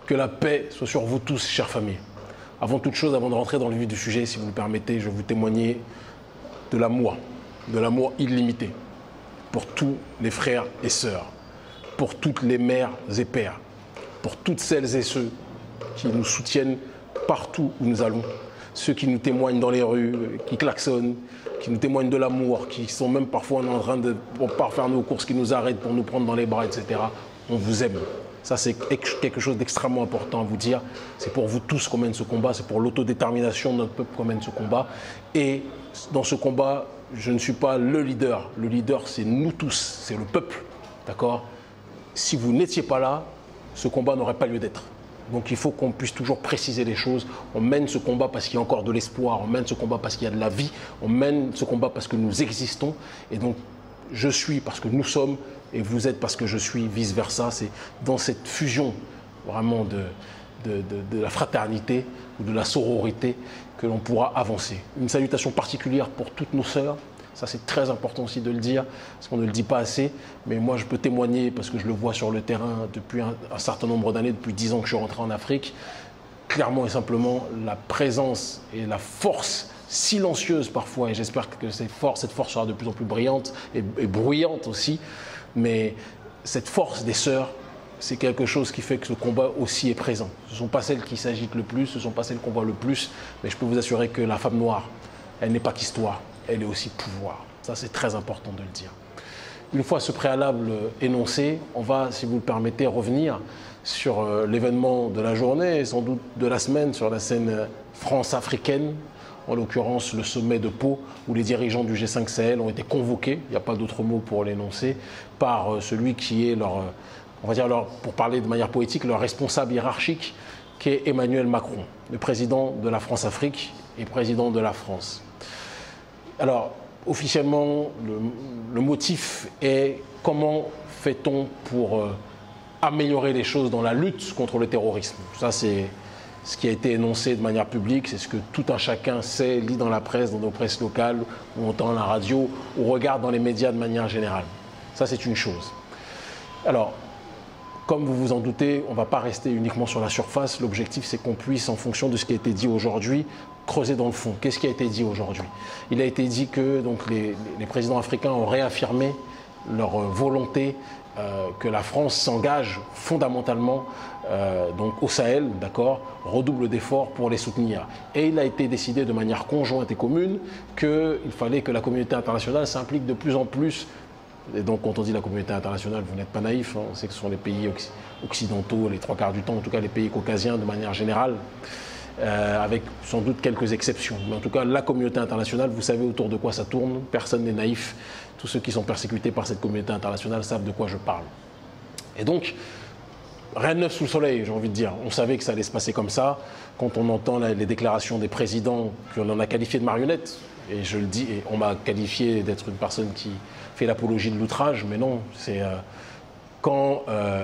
Que la paix soit sur vous tous, chère famille. Avant toute chose, avant de rentrer dans le vif du sujet, si vous le permettez, je vais vous témoigner de l'amour illimité pour tous les frères et sœurs, pour toutes les mères et pères, pour toutes celles et ceux qui nous soutiennent partout où nous allons, ceux qui nous témoignent dans les rues, qui klaxonnent, qui nous témoignent de l'amour, qui sont même parfois en train de pas faire nos courses, qui nous arrêtent pour nous prendre dans les bras, etc. On vous aime. Ça, c'est quelque chose d'extrêmement important à vous dire. C'est pour vous tous qu'on mène ce combat, c'est pour l'autodétermination de notre peuple qu'on mène ce combat. Et dans ce combat, je ne suis pas le leader. Le leader, c'est nous tous, c'est le peuple. D'accord? Si vous n'étiez pas là, ce combat n'aurait pas lieu d'être. Donc il faut qu'on puisse toujours préciser les choses. On mène ce combat parce qu'il y a encore de l'espoir, on mène ce combat parce qu'il y a de la vie, on mène ce combat parce que nous existons. Et donc je suis parce que nous sommes et vous êtes parce que je suis, vice-versa. C'est dans cette fusion vraiment de la fraternité ou de la sororité que l'on pourra avancer. Une salutation particulière pour toutes nos sœurs. Ça, c'est très important aussi de le dire, parce qu'on ne le dit pas assez. Mais moi, je peux témoigner, parce que je le vois sur le terrain depuis un certain nombre d'années, depuis 10 ans que je suis rentré en Afrique. Clairement et simplement, la présence et la force silencieuse parfois, et j'espère que cette force sera de plus en plus brillante et bruyante aussi, mais cette force des sœurs, c'est quelque chose qui fait que ce combat aussi est présent. Ce ne sont pas celles qui s'agitent le plus, ce ne sont pas celles qu'on voit le plus, mais je peux vous assurer que la femme noire, elle n'est pas qu'histoire. Elle est aussi pouvoir. Ça, c'est très important de le dire. Une fois ce préalable énoncé, on va, si vous le permettez, revenir sur l'événement de la journée et sans doute de la semaine sur la scène France-africaine, en l'occurrence le sommet de Pau, où les dirigeants du G5 Sahel ont été convoqués, il n'y a pas d'autre mot pour l'énoncer, par celui qui est leur, on va dire, pour parler de manière poétique, leur responsable hiérarchique, qui est Emmanuel Macron, le président de la France-Afrique et président de la France. Alors, officiellement, le motif est comment fait-on pour améliorer les choses dans la lutte contre le terrorisme. Ça, c'est ce qui a été énoncé de manière publique, c'est ce que tout un chacun sait, lit dans la presse, dans nos presses locales, ou entend à la radio, ou regarde dans les médias de manière générale. Ça, c'est une chose. Alors, comme vous vous en doutez, on ne va pas rester uniquement sur la surface. L'objectif, c'est qu'on puisse, en fonction de ce qui a été dit aujourd'hui, creuser dans le fond. Qu'est-ce qui a été dit aujourd'hui? Il a été dit que donc, les présidents africains ont réaffirmé leur volonté que la France s'engage fondamentalement donc au Sahel, d'accord, redouble d'efforts pour les soutenir. Et il a été décidé de manière conjointe et commune qu'il fallait que la communauté internationale s'implique de plus en plus. Et donc, quand on dit la communauté internationale, vous n'êtes pas naïf, hein, on sait que ce sont les pays occidentaux, les 3/4 du temps, en tout cas les pays caucasiens de manière générale, avec sans doute quelques exceptions. Mais en tout cas, la communauté internationale, vous savez autour de quoi ça tourne, personne n'est naïf. Tous ceux qui sont persécutés par cette communauté internationale savent de quoi je parle. Et donc, rien de neuf sous le soleil, j'ai envie de dire. On savait que ça allait se passer comme ça. Quand on entend les déclarations des présidents, qu'on en a qualifié de marionnettes, et je le dis, et on m'a qualifié d'être une personne qui fait l'apologie de l'outrage, mais non, c'est quand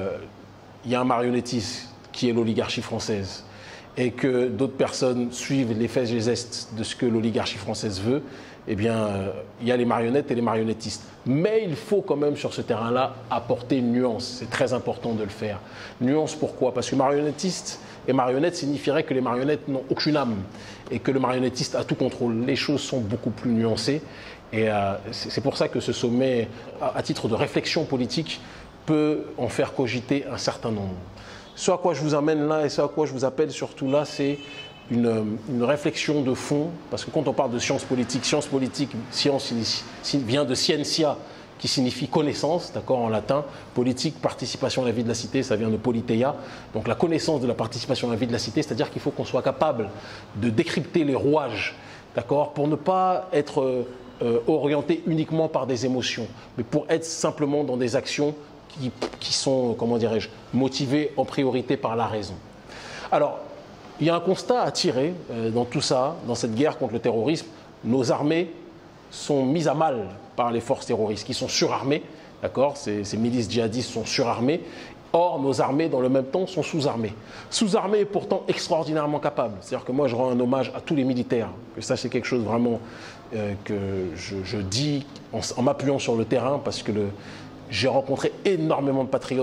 il y a un marionnettiste qui est l'oligarchie française et que d'autres personnes suivent les faits et les gestes de ce que l'oligarchie française veut, eh bien, il y a les marionnettes et les marionnettistes. Mais il faut quand même, sur ce terrain-là, apporter une nuance. C'est très important de le faire. Nuance, pourquoi? Parce que marionnettiste et marionnette signifierait que les marionnettes n'ont aucune âme et que le marionnettiste a tout contrôle. Les choses sont beaucoup plus nuancées. Et c'est pour ça que ce sommet, à titre de réflexion politique, peut en faire cogiter un certain nombre. Ce à quoi je vous amène là et ce à quoi je vous appelle surtout là, c'est une réflexion de fond, parce que quand on parle de science politique, science vient de scientia, qui signifie connaissance, d'accord, en latin, politique, participation à la vie de la cité, ça vient de politeia, donc la connaissance de la participation à la vie de la cité, c'est-à-dire qu'il faut qu'on soit capable de décrypter les rouages, d'accord, pour ne pas être orienté uniquement par des émotions, mais pour être simplement dans des actions qui sont, comment dirais-je, motivées en priorité par la raison. Alors, il y a un constat à tirer dans tout ça, dans cette guerre contre le terrorisme. Nos armées sont mises à mal par les forces terroristes qui sont surarmées, d'accord, ces milices djihadistes sont surarmées. Or, nos armées, dans le même temps, sont sous-armées. Sous-armées et pourtant extraordinairement capables. C'est-à-dire que moi, je rends un hommage à tous les militaires. Que ça, c'est quelque chose vraiment que je dis en m'appuyant sur le terrain, parce que j'ai rencontré énormément de patriotes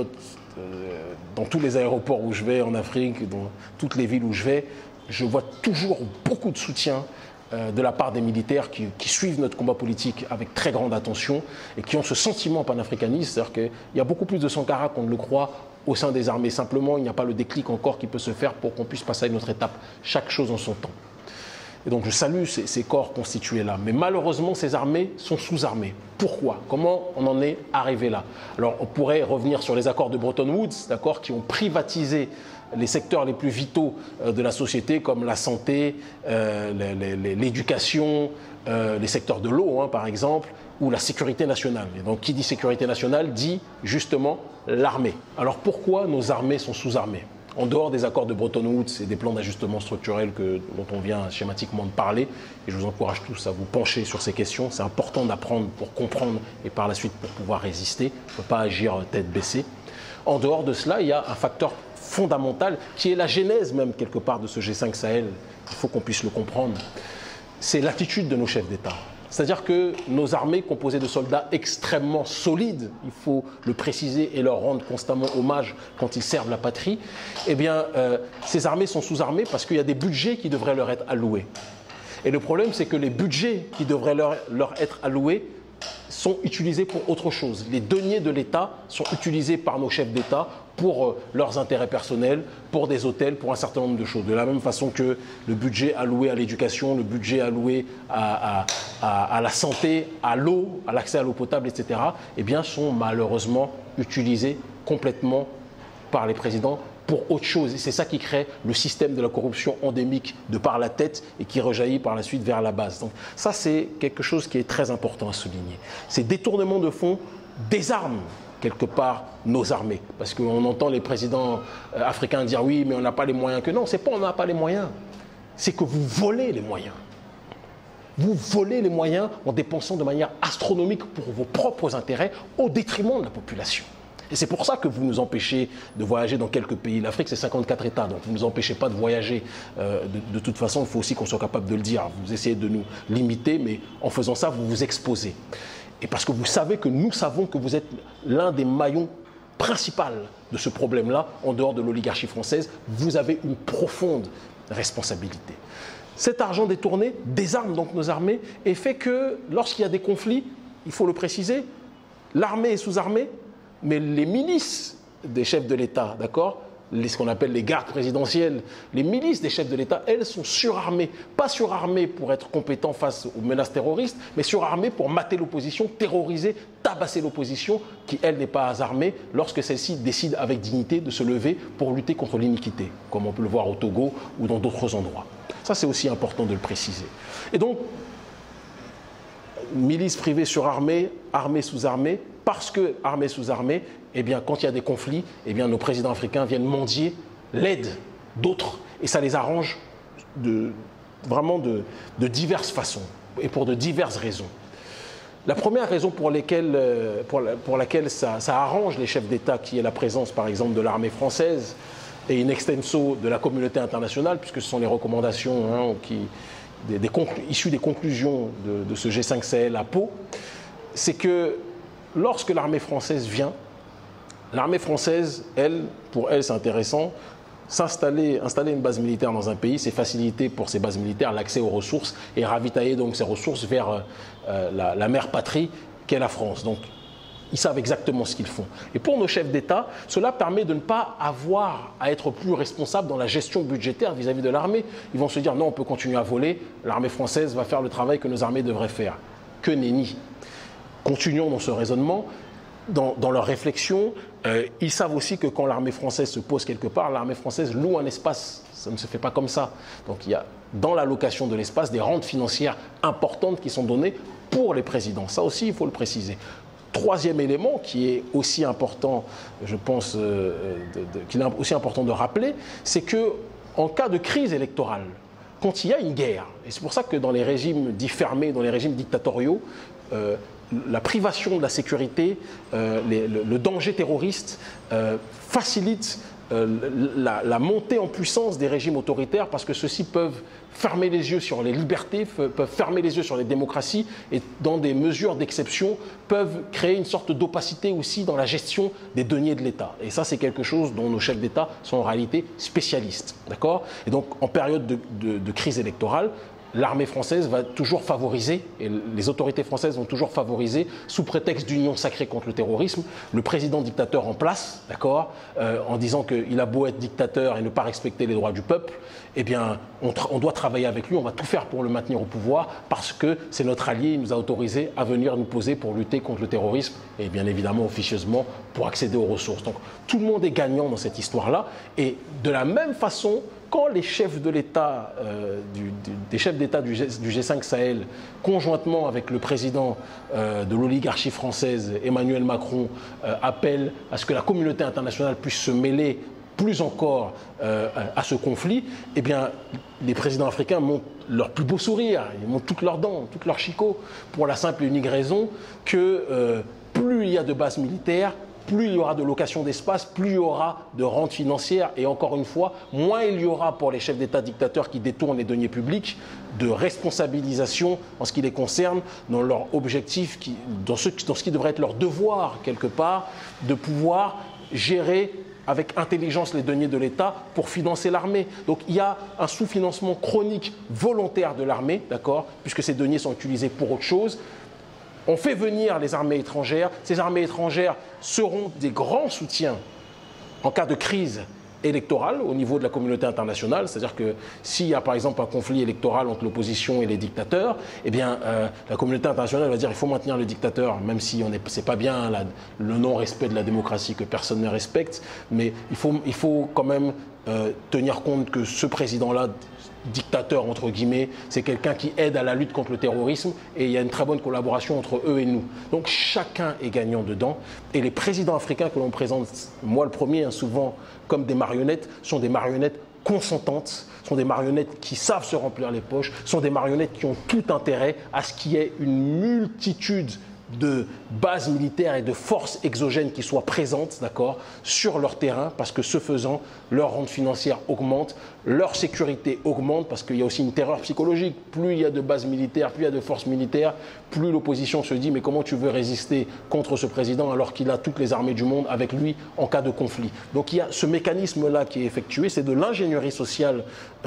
dans tous les aéroports où je vais en Afrique, dans toutes les villes où je vais, je vois toujours beaucoup de soutien de la part des militaires qui suivent notre combat politique avec très grande attention et qui ont ce sentiment panafricaniste, c'est-à-dire qu'il y a beaucoup plus de Sankara qu'on ne le croit au sein des armées. Simplement, il n'y a pas le déclic encore qui peut se faire pour qu'on puisse passer à une autre étape. Chaque chose en son temps. Et donc je salue ces corps constitués-là. Mais malheureusement, ces armées sont sous-armées. Pourquoi? Comment on en est arrivé là? Alors on pourrait revenir sur les accords de Bretton Woods, d'accord, qui ont privatisé les secteurs les plus vitaux de la société, comme la santé, l'éducation, les secteurs de l'eau, hein, par exemple, ou la sécurité nationale. Et donc qui dit sécurité nationale dit justement l'armée. Alors pourquoi nos armées sont sous-armées? En dehors des accords de Bretton Woods et des plans d'ajustement structurel dont on vient schématiquement de parler, et je vous encourage tous à vous pencher sur ces questions, c'est important d'apprendre pour comprendre et par la suite pour pouvoir résister, on ne peut pas agir tête baissée. En dehors de cela, il y a un facteur fondamental qui est la genèse même quelque part de ce G5 Sahel, il faut qu'on puisse le comprendre, c'est l'attitude de nos chefs d'État. C'est-à-dire que nos armées, composées de soldats extrêmement solides, il faut le préciser et leur rendre constamment hommage quand ils servent la patrie, eh bien, ces armées sont sous-armées parce qu'il y a des budgets qui devraient leur être alloués. Et le problème, c'est que les budgets qui devraient leur être alloués sont utilisés pour autre chose. Les deniers de l'État sont utilisés par nos chefs d'État pour leurs intérêts personnels, pour des hôtels, pour un certain nombre de choses. De la même façon que le budget alloué à l'éducation, le budget alloué à la santé, à l'eau, à l'accès à l'eau potable, etc., eh bien, sont malheureusement utilisés complètement par les présidents pour autre chose. Et c'est ça qui crée le système de la corruption endémique de par la tête et qui rejaillit par la suite vers la base. Donc ça, c'est quelque chose qui est très important à souligner. Ces détournements de fonds désarment quelque part nos armées. Parce qu'on entend les présidents africains dire oui, mais on n'a pas les moyens que non. C'est pas on n'a pas les moyens. C'est que vous volez les moyens. Vous volez les moyens en dépensant de manière astronomique pour vos propres intérêts au détriment de la population. Et c'est pour ça que vous nous empêchez de voyager dans quelques pays. L'Afrique, c'est 54 États, donc vous ne nous empêchez pas de voyager. De toute façon, il faut aussi qu'on soit capable de le dire. Vous essayez de nous limiter, mais en faisant ça, vous vous exposez. Et parce que vous savez que nous savons que vous êtes l'un des maillons principaux de ce problème-là, en dehors de l'oligarchie française, vous avez une profonde responsabilité. Cet argent détourné désarme donc nos armées et fait que lorsqu'il y a des conflits, il faut le préciser, l'armée est sous-armée, mais les milices des chefs de l'État, d'accord, ce qu'on appelle les gardes présidentielles, les milices des chefs de l'État, elles sont surarmées. Pas surarmées pour être compétents face aux menaces terroristes, mais surarmées pour mater l'opposition, terroriser, tabasser l'opposition, qui elle n'est pas armée, lorsque celle-ci décide avec dignité de se lever pour lutter contre l'iniquité, comme on peut le voir au Togo ou dans d'autres endroits. Ça, c'est aussi important de le préciser. Et donc, milices privées surarmées, armées sous-armées, parce que armées sous-armées, eh bien, quand il y a des conflits, eh bien, nos présidents africains viennent mendier l'aide d'autres. Et ça les arrange vraiment de diverses façons et pour de diverses raisons. La première raison pour laquelle ça arrange les chefs d'État, qui est la présence, par exemple, de l'armée française et in extenso de la communauté internationale, puisque ce sont les recommandations issues des conclusions de ce G5 Sahel à Pau, c'est que lorsque l'armée française vient, l'armée française, pour elle, c'est intéressant, installer une base militaire dans un pays, c'est faciliter pour ces bases militaires l'accès aux ressources et ravitailler donc ces ressources vers la mère patrie qu'est la France. Donc, ils savent exactement ce qu'ils font. Et pour nos chefs d'État, cela permet de ne pas avoir à être plus responsables dans la gestion budgétaire vis-à-vis de l'armée. Ils vont se dire non, on peut continuer à voler, l'armée française va faire le travail que nos armées devraient faire. Que nenni. Continuons dans ce raisonnement, dans leur réflexion. Ils savent aussi que quand l'armée française se pose quelque part, l'armée française loue un espace. Ça ne se fait pas comme ça. Donc il y a dans l'allocation de l'espace des rentes financières importantes qui sont données pour les présidents. Ça aussi, il faut le préciser. Troisième élément qui est aussi important, je pense, qu'il est aussi important de rappeler, c'est qu'en cas de crise électorale, quand il y a une guerre, et c'est pour ça que dans les régimes dits fermés, dans les régimes dictatoriaux, la privation de la sécurité, le danger terroriste facilite la montée en puissance des régimes autoritaires parce que ceux-ci peuvent fermer les yeux sur les libertés, peuvent fermer les yeux sur les démocraties et dans des mesures d'exception peuvent créer une sorte d'opacité aussi dans la gestion des deniers de l'État. Et ça, c'est quelque chose dont nos chefs d'État sont en réalité spécialistes. D'accord ? Et donc, en période de crise électorale, l'armée française va toujours favoriser, et les autorités françaises vont toujours favoriser, sous prétexte d'union sacrée contre le terrorisme, le président dictateur en place, d'accord, en disant qu'il a beau être dictateur et ne pas respecter les droits du peuple, eh bien, on doit travailler avec lui, on va tout faire pour le maintenir au pouvoir, parce que c'est notre allié, il nous a autorisé à venir nous poser pour lutter contre le terrorisme, et bien évidemment, officieusement, pour accéder aux ressources. Donc, tout le monde est gagnant dans cette histoire-là, et de la même façon, quand les chefs de l'État, des chefs d'État du G5 Sahel, conjointement avec le président de l'oligarchie française, Emmanuel Macron, appellent à ce que la communauté internationale puisse se mêler plus encore à ce conflit, eh bien, les présidents africains montrent leur plus beau sourire, ils montrent toutes leurs dents, toutes leurs chicots, pour la simple et unique raison que plus il y a de bases militaires, plus il y aura de location d'espace, plus il y aura de rente financière et encore une fois, moins il y aura pour les chefs d'État dictateurs qui détournent les deniers publics de responsabilisation en ce qui les concerne, dans leur objectif, dans ce qui devrait être leur devoir quelque part, de pouvoir gérer avec intelligence les deniers de l'État pour financer l'armée. Donc il y a un sous-financement chronique volontaire de l'armée, d'accord, puisque ces deniers sont utilisés pour autre chose. On fait venir les armées étrangères. Ces armées étrangères seront des grands soutiens en cas de crise électorale au niveau de la communauté internationale. C'est-à-dire que s'il y a par exemple un conflit électoral entre l'opposition et les dictateurs, eh bien, la communauté internationale va dire qu'il faut maintenir le dictateur, même si c'est pas bien le non-respect de la démocratie que personne ne respecte. Mais il faut quand même tenir compte que ce président-là, dictateur entre guillemets, c'est quelqu'un qui aide à la lutte contre le terrorisme et il y a une très bonne collaboration entre eux et nous. Donc chacun est gagnant dedans et les présidents africains que l'on présente, moi le premier, hein, souvent comme des marionnettes, sont des marionnettes consentantes, sont des marionnettes qui savent se remplir les poches, sont des marionnettes qui ont tout intérêt à ce qu'il y ait une multitude de bases militaires et de forces exogènes qui soient présentes, d'accord, sur leur terrain, parce que ce faisant, leur rente financière augmente, leur sécurité augmente, parce qu'il y a aussi une terreur psychologique. Plus il y a de bases militaires, plus il y a de forces militaires, plus l'opposition se dit mais comment tu veux résister contre ce président alors qu'il a toutes les armées du monde avec lui en cas de conflit. Donc il y a ce mécanisme-là qui est effectué, c'est de l'ingénierie sociale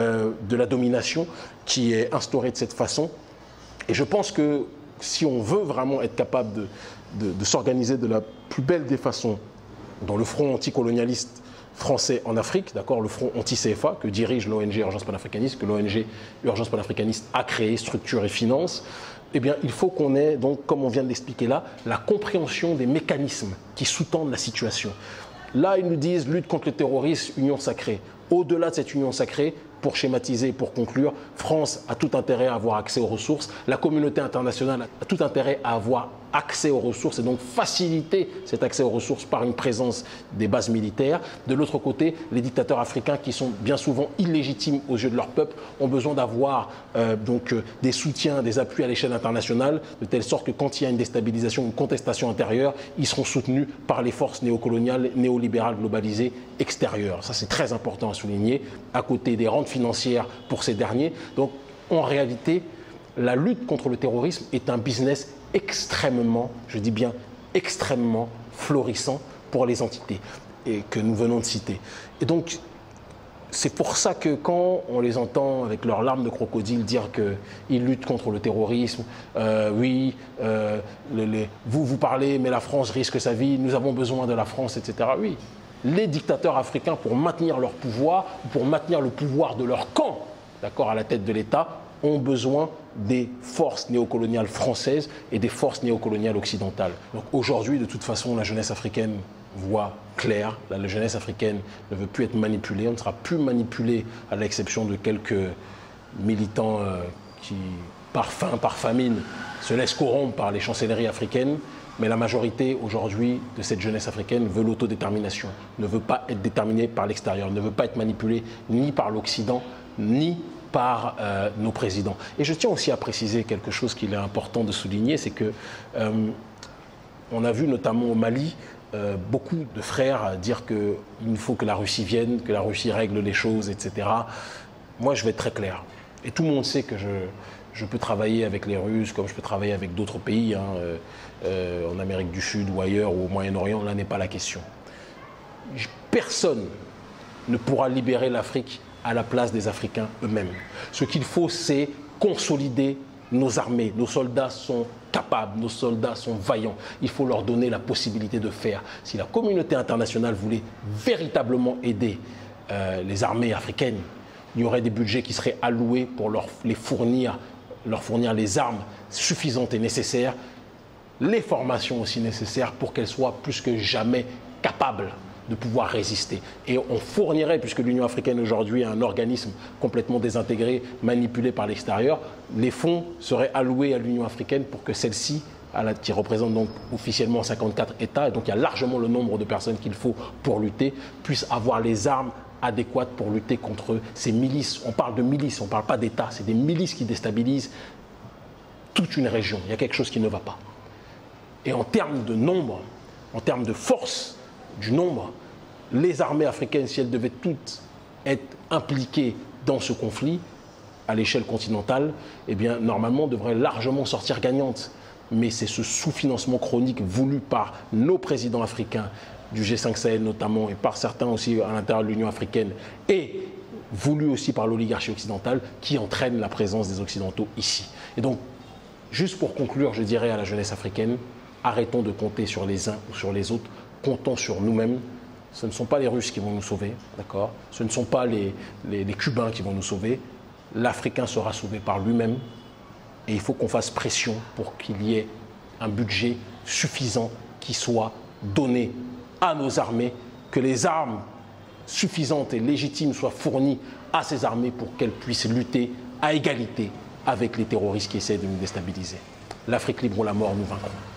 de la domination qui est instaurée de cette façon. Et je pense que si on veut vraiment être capable de s'organiser de la plus belle des façons dans le front anticolonialiste français en Afrique, d'accord, le front anti-CFA que dirige l'ONG Urgence Panafricaniste, que l'ONG Urgence Panafricaniste a créé, structure et finance, eh bien, il faut qu'on ait, donc, comme on vient de l'expliquer là, la compréhension des mécanismes qui sous-tendent la situation. Là, ils nous disent lutte contre le terrorisme, union sacrée. Au-delà de cette union sacrée, pour schématiser, pour conclure, France a tout intérêt à avoir accès aux ressources. La communauté internationale a tout intérêt à avoir accès aux ressources et donc faciliter cet accès aux ressources par une présence des bases militaires. De l'autre côté, les dictateurs africains qui sont bien souvent illégitimes aux yeux de leur peuple ont besoin d'avoir des soutiens, des appuis à l'échelle internationale, de telle sorte que quand il y a une déstabilisation, une contestation intérieure, ils seront soutenus par les forces néocoloniales, néolibérales globalisées extérieures. Ça, c'est très important à souligner, à côté des rentes financières pour ces derniers. Donc, en réalité, la lutte contre le terrorisme est un business extrêmement, je dis bien extrêmement florissant pour les entités et que nous venons de citer. Et donc, c'est pour ça que quand on les entend avec leurs larmes de crocodile dire qu'ils luttent contre le terrorisme, vous parlez, mais la France risque sa vie, nous avons besoin de la France, etc. Oui, les dictateurs africains, pour maintenir leur pouvoir, pour maintenir le pouvoir de leur camp, d'accord, à la tête de l'État, ont besoin des forces néocoloniales françaises et des forces néocoloniales occidentales. Donc aujourd'hui, de toute façon, la jeunesse africaine voit clair. La jeunesse africaine ne veut plus être manipulée. On ne sera plus manipulé à l'exception de quelques militants qui, par faim, par famine, se laissent corrompre par les chancelleries africaines. Mais la majorité aujourd'hui de cette jeunesse africaine veut l'autodétermination, ne veut pas être déterminée par l'extérieur, ne veut pas être manipulée ni par l'Occident, ni par nos présidents. Et je tiens aussi à préciser quelque chose qu'il est important de souligner, c'est que on a vu notamment au Mali beaucoup de frères dire qu'il faut que la Russie vienne, que la Russie règle les choses, etc. Moi, je vais être très clair. Et tout le monde sait que je peux travailler avec les Russes comme je peux travailler avec d'autres pays, en Amérique du Sud ou ailleurs, ou au Moyen-Orient. Là n'est pas la question. Personne ne pourra libérer l'Afrique à la place des Africains eux-mêmes. Ce qu'il faut, c'est consolider nos armées. Nos soldats sont capables, nos soldats sont vaillants. Il faut leur donner la possibilité de faire. Si la communauté internationale voulait véritablement aider les armées africaines, il y aurait des budgets qui seraient alloués pour leur fournir les armes suffisantes et nécessaires, les formations aussi nécessaires pour qu'elles soient plus que jamais capables de pouvoir résister. Et on fournirait, puisque l'Union africaine aujourd'hui est un organisme complètement désintégré, manipulé par l'extérieur, les fonds seraient alloués à l'Union africaine pour que celle-ci, qui représente donc officiellement 54 États, et donc il y a largement le nombre de personnes qu'il faut pour lutter, puisse avoir les armes adéquates pour lutter contre ces milices. On parle de milices, on ne parle pas d'États, c'est des milices qui déstabilisent toute une région. Il y a quelque chose qui ne va pas. Et en termes de nombre, en termes de force du nombre, les armées africaines, si elles devaient toutes être impliquées dans ce conflit à l'échelle continentale, eh bien, normalement, devraient largement sortir gagnantes. Mais c'est ce sous-financement chronique voulu par nos présidents africains, du G5 Sahel notamment, et par certains aussi à l'intérieur de l'Union africaine, et voulu aussi par l'oligarchie occidentale, qui entraîne la présence des Occidentaux ici. Et donc, juste pour conclure, je dirais à la jeunesse africaine, arrêtons de compter sur les uns ou sur les autres, comptons sur nous-mêmes. Ce ne sont pas les Russes qui vont nous sauver, d'accord? Ce ne sont pas les Cubains qui vont nous sauver. L'Africain sera sauvé par lui-même. Et il faut qu'on fasse pression pour qu'il y ait un budget suffisant qui soit donné à nos armées, que les armes suffisantes et légitimes soient fournies à ces armées pour qu'elles puissent lutter à égalité avec les terroristes qui essaient de nous déstabiliser. L'Afrique libre ou la mort, nous vaincrons.